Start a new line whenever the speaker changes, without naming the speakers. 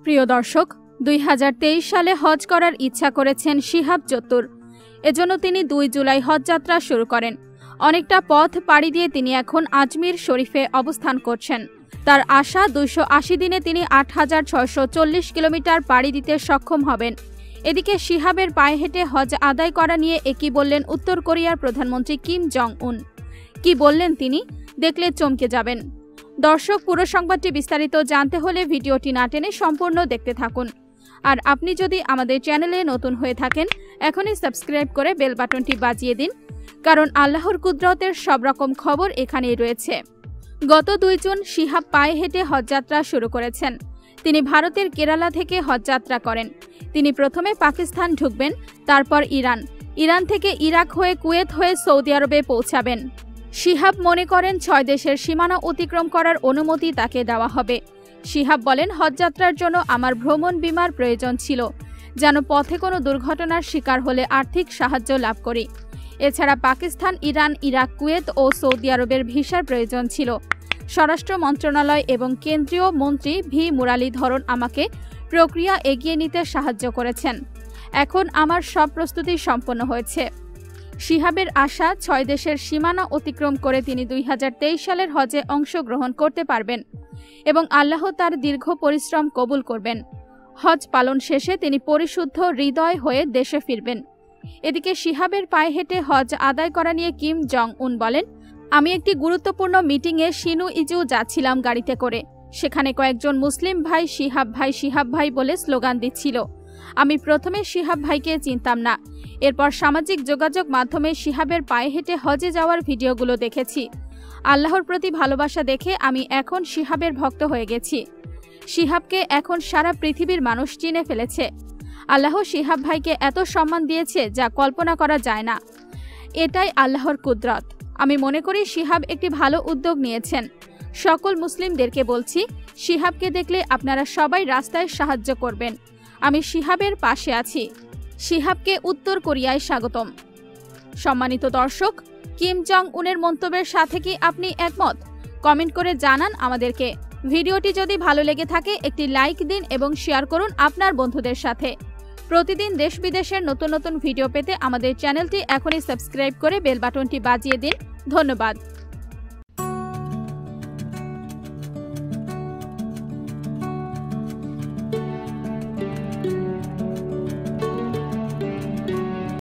প্রিয় দর্শক, 2023 সালে হজ করার ইচ্ছা করেছেন শিহাব চতুর। এজন্য তিনি 2 জুলাই হজ যাত্রা শুরু করেন। অনেকটা পথ পাড়ি দিয়ে তিনি এখন আজমির শরীফে অবস্থান করছেন। তার আশা 280 দিনে তিনি 8640 কিলোমিটার পাড়ি দিতে সক্ষম হবেন। এদিকে শিহাবের পায়ে হেঁটে হজ আদায় করা নিয়ে একই বললেন উত্তর কোরিয়ার প্রধানমন্ত্রী কিম জং উন। কি বললেন তিনি, দেখলে চমকে যাবেন। দর্শক, পুরো সংবাদটি বিস্তারিত জানতে হলে ভিডিওটি না টেনে সম্পূর্ণ দেখতে থাকুন। আর আপনি যদি আমাদের চ্যানেলে নতুন হয়ে থাকেন, এখনই সাবস্ক্রাইব করে বেল বাটনটি বাজিয়ে দিন, কারণ আল্লাহর কুদরতের সব রকম খবর এখানেই রয়েছে। গত 2 জুন শিহাব পায়ে হেঁটে হজযাত্রা শুরু করেছেন। তিনি ভারতের কেরালা থেকে হজযাত্রা করেন। তিনি প্রথমে পাকিস্তান ঢুকবেন, তারপর ইরান থেকে ইরাক হয়ে কুয়েত হয়ে সৌদি আরবে পৌঁছাবেন। শিহাব মনে করেন 6 দেশের সীমানা অতিক্রম করার অনুমতি তাকে দেওয়া হবে। শিহাব বলেন, হজযাত্রার জন্য আমার ভ্রমণ বিমার প্রয়োজন ছিল, যেন পথে কোনো দুর্ঘটনার শিকার হলে আর্থিক সাহায্য লাভ করি। এছাড়া পাকিস্তান, ইরান, ইরাক, কুয়েত ও সৌদি আরবের ভিসার প্রয়োজন ছিল। স্বরাষ্ট্র মন্ত্রণালয় এবং কেন্দ্রীয় মন্ত্রী ভি মুরালীধরন আমাকে প্রক্রিয়া এগিয়ে নিতে সাহায্য করেছেন। এখন আমার সব প্রস্তুতি সম্পন্ন হয়েছে। শিহাবের আশা 6 দেশের সীমানা অতিক্রম করে তিনি 2023 সালের হজে অংশগ্রহণ করতে পারবেন এবং আল্লাহ তার দীর্ঘ পরিশ্রম কবুল করবেন। হজ পালন শেষে তিনি পরিশুদ্ধ হৃদয় হয়ে দেশে ফিরবেন। এদিকে শিহাবের পায়ে হেঁটে হজ আদায় করা নিয়ে কিম জং উন বলেন, আমি একটি গুরুত্বপূর্ণ মিটিংয়ে শিনু ইজু যাচ্ছিলাম গাড়িতে করে। সেখানে কয়েকজন মুসলিম ভাই শিহাব ভাই বলে স্লোগান দিচ্ছিল। আমি প্রথমে শিহাব ভাইকে চিনতাম না। এরপর সামাজিক যোগাযোগ মাধ্যমে শিহাবের পায়ে হেঁটে হজে যাওয়ার ভিডিওগুলো দেখেছি। আল্লাহর প্রতি ভালোবাসা দেখে আমি এখন শিহাবের ভক্ত হয়ে গেছি। শিহাবকে এখন সারা পৃথিবীর মানুষ চিনে ফেলেছে। আল্লাহ শিহাব ভাইকে এত সম্মান দিয়েছে যা কল্পনা করা যায় না। এটাই আল্লাহর কুদরত। আমি মনে করি শিহাব একটি ভালো উদ্যোগ নিয়েছেন। সকল মুসলিমদেরকে বলছি, শিহাবকে দেখলে আপনারা সবাই রাস্তায় সাহায্য করবেন। আমি শিহাবের পাশে আছি। শিহাবকে উত্তর কোরিয়ায় স্বাগতম। সম্মানিত দর্শক, কিম জং উনের মন্তব্যের সাথে কি আপনি একমত? কমেন্ট করে জানান আমাদেরকে। ভিডিওটি যদি ভালো লেগে থাকে একটি লাইক দিন এবং শেয়ার করুন আপনার বন্ধুদের সাথে। প্রতিদিন দেশ বিদেশের নতুন নতুন ভিডিও পেতে আমাদের চ্যানেলটি এখনই সাবস্ক্রাইব করে বেল বাটনটি বাজিয়ে দিন। ধন্যবাদ।